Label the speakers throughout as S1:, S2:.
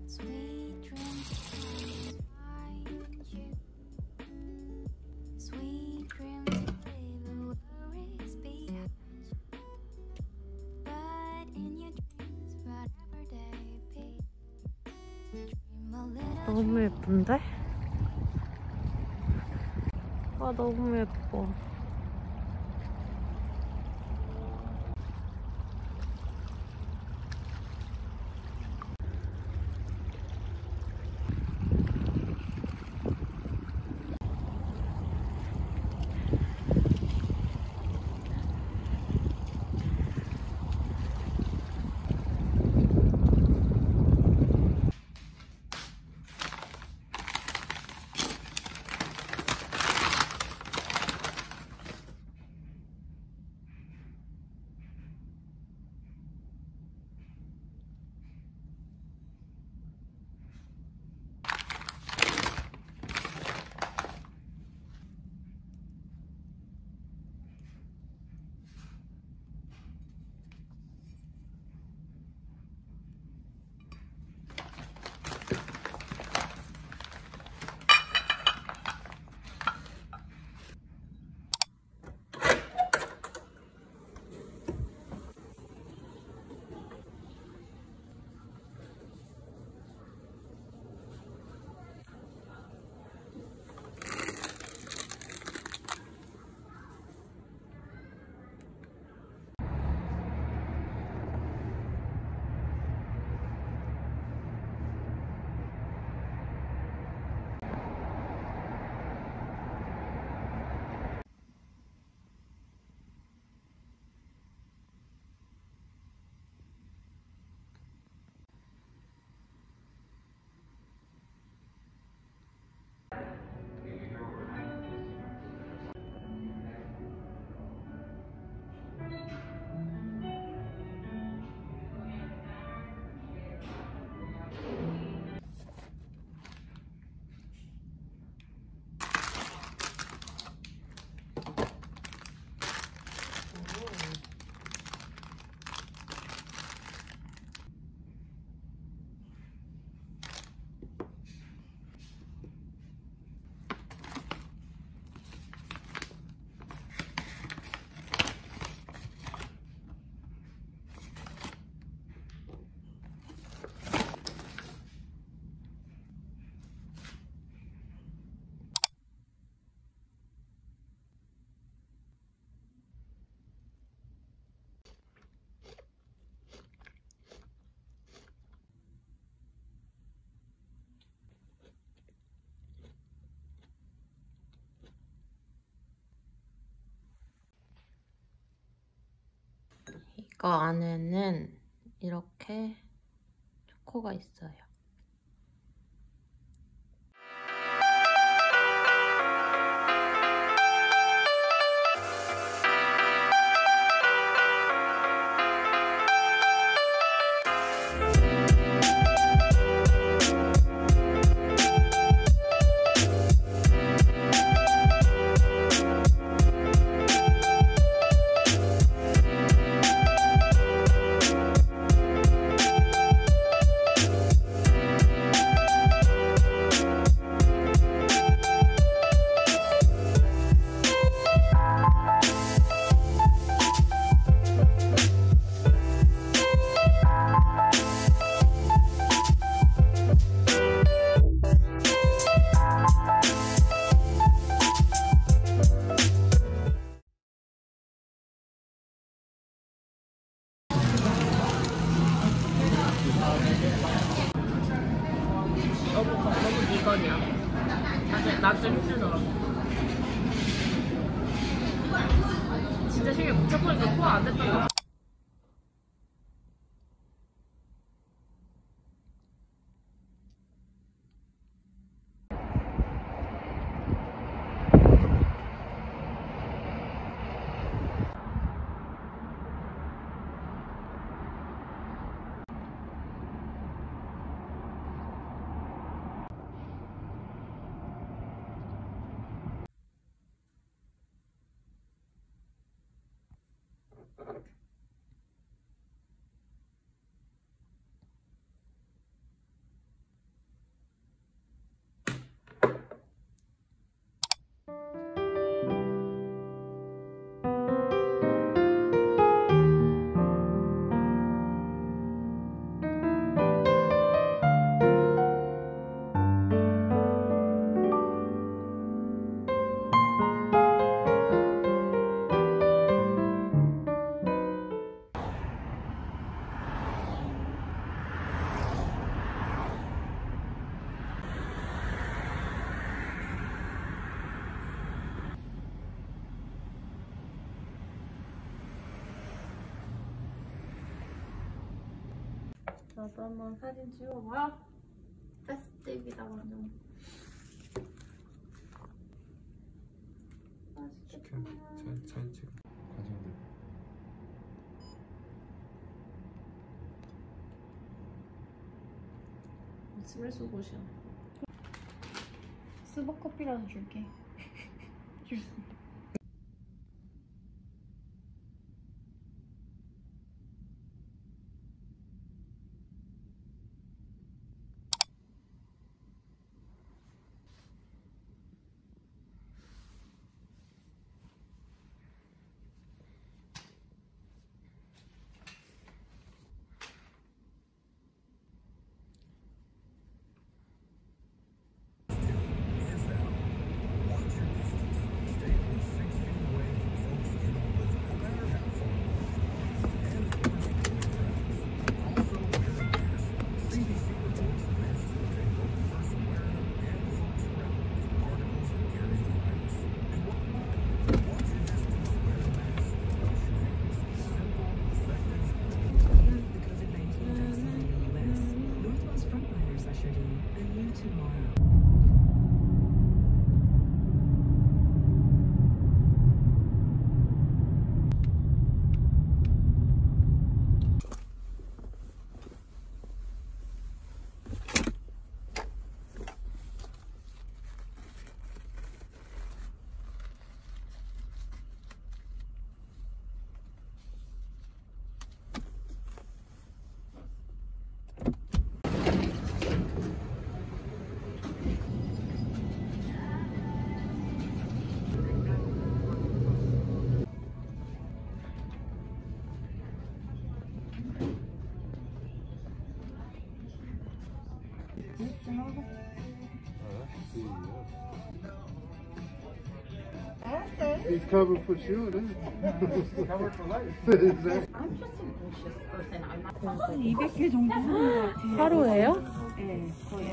S1: Sweet dreams find you. Sweet dreams leave the worries behind you. But in your dreams, whatever they be, dream a little.
S2: 너무 예쁜데? 아, 너무 예뻐. 이거 안에는 이렇게 초코가 있어요. 너무 비건이야. 나 좀 힘들더라고. 진짜 신경 못 찾고니까 소화 안 됐던 거. 나도 한번 사진 찍어봐요. 페스티브이다 완전. 맛있겠다.
S3: 잘 찍어. 과정들.
S2: 스프레소 곳이야. 스벅 커피라도 줄게.
S3: He's covered for sure, then. Covered for life.
S2: I'm just a vicious person. I'm not.
S4: 200개 정도 하는 것 같아요.
S2: 하루에요?
S4: 네, 거의.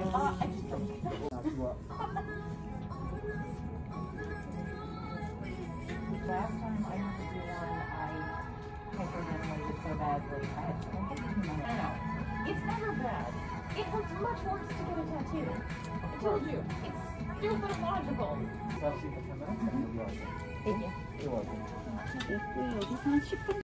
S5: Last time I had to do one, I hyperventilated so badly. I had to No, it's never bad. It hurts much worse to get a tattoo. I told you. It's stupid logical. Thank you.
S4: 여기서 한 10분.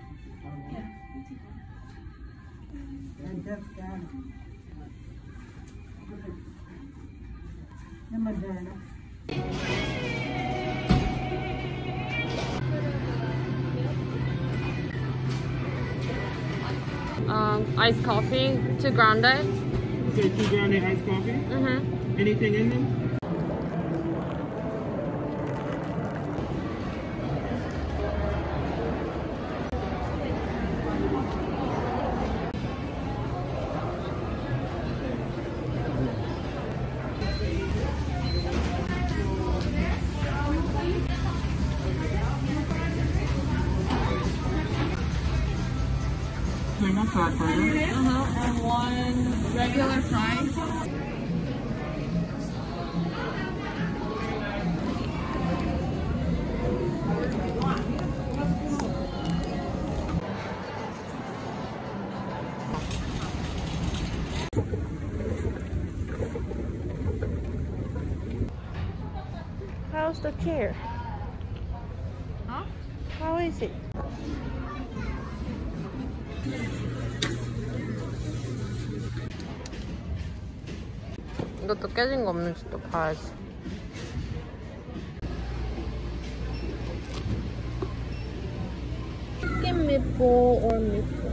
S2: Iced coffee, 2 grande.
S6: So 2 grande iced coffee?
S2: Mm-hmm.
S6: Anything in them?
S2: And 1 regular fry.
S4: How's the chair?
S2: Huh?
S4: How is it?
S2: 이것도 깨진 거 없는지 또 봐야지.
S4: Chicken meatball or meatball?